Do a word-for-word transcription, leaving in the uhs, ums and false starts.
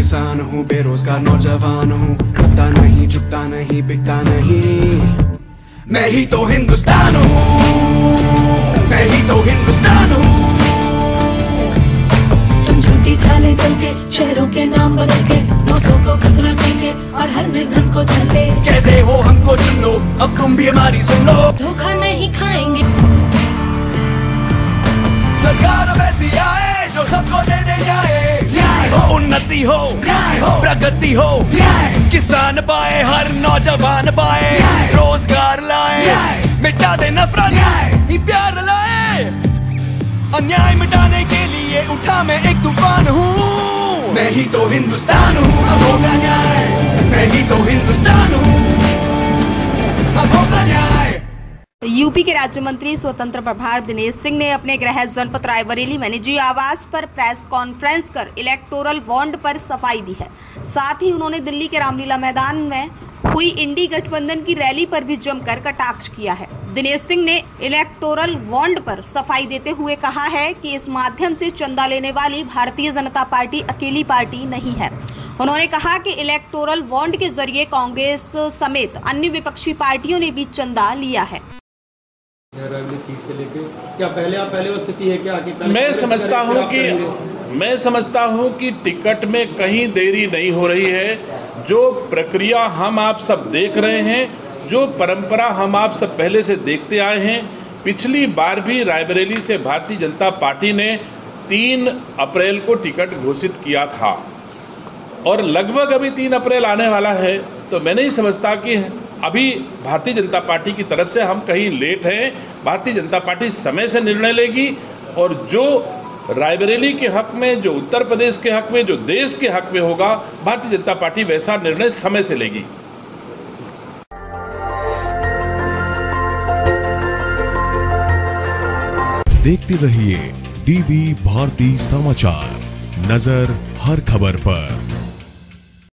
किसान हूँ, बेरोजगार नौजवान हूँ, रुकता नहीं, झुकता नहीं, बिकता नहीं। मैं ही तो हिंदुस्तान हूँ, मैं ही तो हिंदुस्तान हूँ। तुम झूठी चाले चल के, शहरों के नाम बदल के, नोटों को कचरा कहेंगे और हर निर्धन को झल्ले। कहते हो हमको चुन लो, अब तुम भी हमारी सुन लो। धोखा नहीं खाएंगे। सरकार वैसी आए जो सबको दे दे जाए, न्याय हो, उन्नति हो, न्याय हो, प्रगति हो, न्याय, किसान पाए, हर नौजवान पाए, रोजगार लाए, मिटा दे नफरत, न्याय, प्यार लाए। अन्याय मिटाने के लिए उठा मैं एक तूफान हूँ। मैं ही तो हिंदुस्तान हूँ, अब होगा न्याय। मैं ही तो हिंदुस्तान हूँ, अब होगा न्याय। यूपी के राज्य मंत्री स्वतंत्र प्रभार दिनेश सिंह ने अपने गृह जनपद रायबरेली में निजी आवास पर प्रेस कॉन्फ्रेंस कर इलेक्टोरल बॉन्ड पर सफाई दी है। साथ ही उन्होंने दिल्ली के रामलीला मैदान में हुई इंडी गठबंधन की रैली पर भी जमकर कटाक्ष किया है। दिनेश सिंह ने इलेक्टोरल बॉन्ड पर सफाई देते हुए कहा है कि इस माध्यम से चंदा लेने वाली भारतीय जनता पार्टी अकेली पार्टी नहीं है। उन्होंने कहा कि इलेक्टोरल बॉन्ड के जरिए कांग्रेस समेत अन्य विपक्षी पार्टियों ने भी चंदा लिया है। सीट से लेके क्या पहले आप पहले वो स्थिति है क्या कि मैं समझता हूं कि मैं समझता हूं कि टिकट में कहीं देरी नहीं हो रही है। जो प्रक्रिया हम आप सब देख रहे हैं, जो परंपरा हम आप सब पहले से देखते आए हैं, पिछली बार भी रायबरेली से भारतीय जनता पार्टी ने तीन अप्रैल को टिकट घोषित किया था और लगभग अभी तीन अप्रैल आने वाला है। तो मैं नहीं समझता कि अभी भारतीय जनता पार्टी की तरफ से हम कहीं लेट हैं। भारतीय जनता पार्टी समय से निर्णय लेगी और जो रायबरेली के हक में, जो उत्तर प्रदेश के हक में, जो देश के हक में होगा, भारतीय जनता पार्टी वैसा निर्णय समय से लेगी। देखते रहिए डीबी भारती समाचार, नजर हर खबर पर।